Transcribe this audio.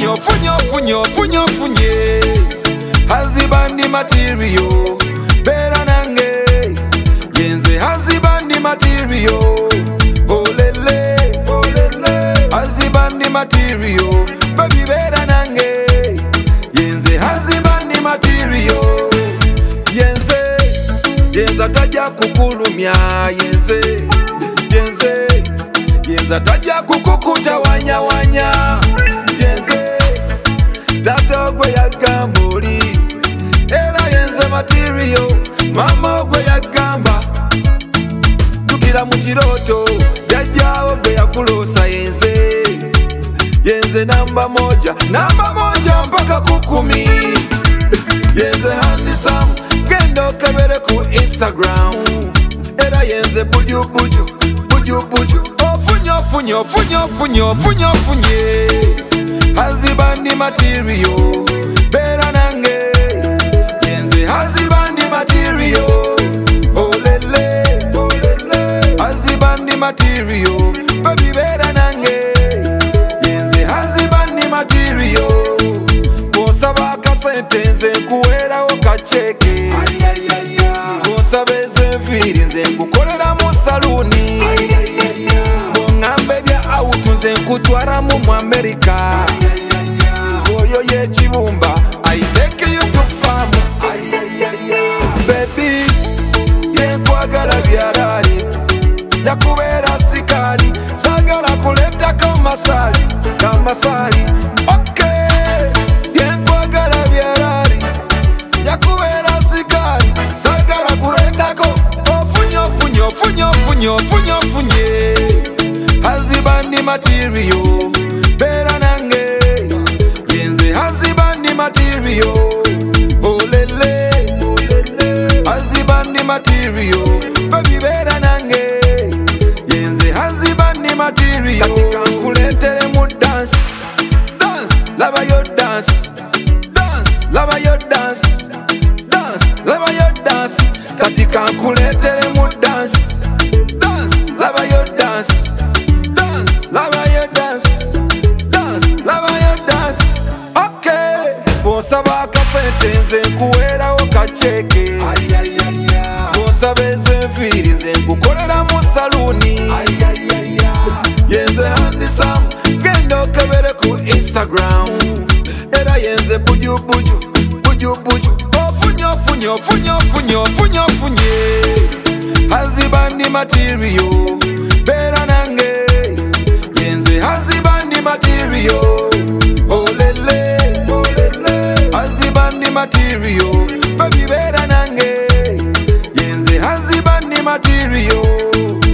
funye hazibandi material bera nange yenze hazibandi material olele hazibandi material baby bera nange yenze hazibandi material yenze atajja kukulumya yenze atajja kukukutawanya yenze data ogwe yagamba oli era yenze material mama ogwe yagamba tukira mu kiroto yajjawo gwe yakuloosa yenze namba moja mpaka kukumi yenze handsome genda okebere ku Instagram era yenze buju ofunye hazibandi material bera nange yenze hazibandi material olele hazibandi material baby bera nange yenze hazibandi material bosaba akasente nze nkuweerawo kacheke bosaba ezenviiri nze nkukolera mu saluni bongambe bya autu nze nkutwaramu mu America oyo yekibumba I take you to farm baby yenkwagala byarali yakubeera sikali sagala kuleta kamasali okay yenkwagala byarali yakubeera sikali sagala kuletako ofunye hazibandi material bera nange yenze hazibandi material olele hazibandi material baby bera nange yenze hazibandi material katika nkuletere mu dance lava your dance lava your dance katika nkuletere mu dance lava your dance okay bosaba akasente nze nkuweerawo kacheke bosaba ezenviiri nze nkukolera mu saluni yenze handsome genda okebere ku Instagram era yenze buju ofunye hazibandi material bera nange yenze hazibandi material olele hazibandi material baby bera nange yenze hazibandi material